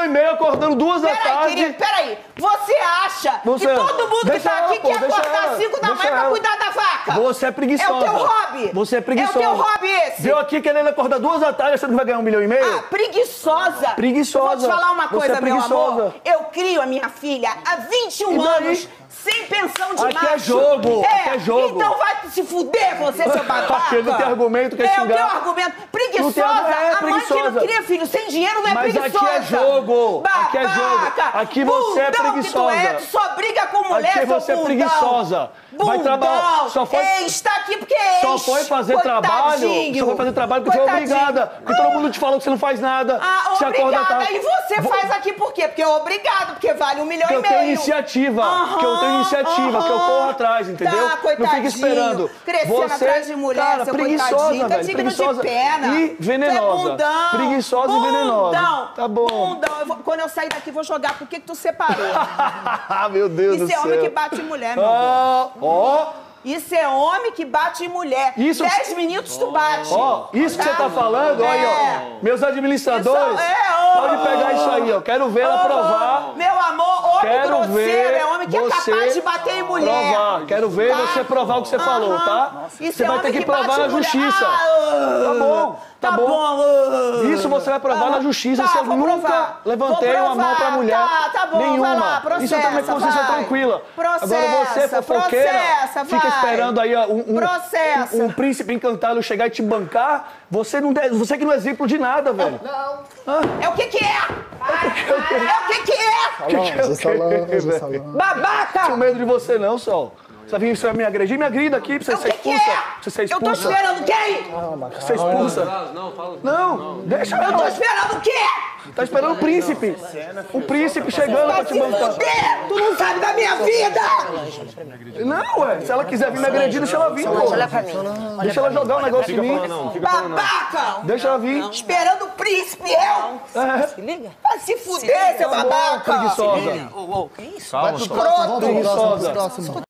e meio acordando 2 da tarde. Querido, peraí. Você acha que todo mundo que tá aqui quer acordar às 5 da manhã pra cuidar da vaca? Você é preguiçosa. É o teu hobby. Você é preguiçosa. É o teu hobby esse. Veio aqui querendo acordar 2 da tarde, achando que vai ganhar 1,5 milhão? Ah, preguiçosa. Preguiçosa. Vou te falar uma coisa, meu amor. Eu crio a minha filha há 21 anos sem pensão de macho. Aqui é jogo. Aqui é jogo. Então vai se fuder, você, seu babaca. Porque não tem argumento, quer xingar. É o teu argumento. Preguiçosa. A mãe que não cria filho sem dinheiro não é preguiçosa. Mas aqui é jogo. Aqui é jogo. Aqui você é preguiçosa. Tu só briga com mulher, aqui você é preguiçosa. Vai trabalhar. Só foi... está aqui porque é Só foi fazer trabalho. Só foi fazer trabalho porque foi obrigada. Porque todo mundo te falou que você não faz nada. Ah, você obrigada. E você faz aqui por quê? Porque é obrigado, porque vale 1,5 milhão. Porque eu tenho iniciativa. Porque eu tenho iniciativa, que eu corro atrás, entendeu? Tá, coitadinho. Não fica esperando. Crescendo atrás de mulher, cara, seu preguiçosa, coitadinho. Tá velho. digno Preguiçosa de pena. e venenosa. É bundão. Preguiçosa e venenosa. Tá bom. Bundão. Quando eu sair daqui, vou jogar. Por que tu separou? Meu Deus do céu. Isso é homem que bate em mulher, meu amor. Ó. Isso é homem que bate em mulher. 10 minutos tu bate. Ó, isso que você tá falando, aí, ó. Meus administradores, pode pegar isso aí, ó. Quero ver ela provar. Meu amor, homem grosseiro é homem que é capaz de bater em mulher. Provar. Quero ver você provar o que você falou, tá? Você vai ter que provar na justiça. Tá bom. Tá bom. Isso você vai provar na justiça. Você nunca levantei uma mão pra mulher. Tá bom, nenhuma. vai lá, processa, isso eu tenho minha consciência tranquila. Agora você, fofoqueira, fica esperando aí um príncipe encantado chegar e te bancar. Você que não é exemplo de nada, velho. Não. É o que que é? É o que que é? Babaca! Não tenho medo de você não, Sol. Você vai me agredir? Me agrida aqui pra você ser expulsa. Pra você ser expulsa. Eu tô esperando quem? Você é expulsa. Não, deixa eu tô esperando o quê? Tá esperando o príncipe. O príncipe chegando pra te bancar. Tu não sabe da minha vida! Não, ué. Se ela quiser vir me agredir, deixa ela vir, pô. Olha pra mim. Deixa ela jogar o negócio em mim. Babaca! Deixa ela vir. Esperando o príncipe, eu? Se liga. Vai se fuder, seu babaca! Preguiçosa. Que isso? Pronto. Preguiçosa.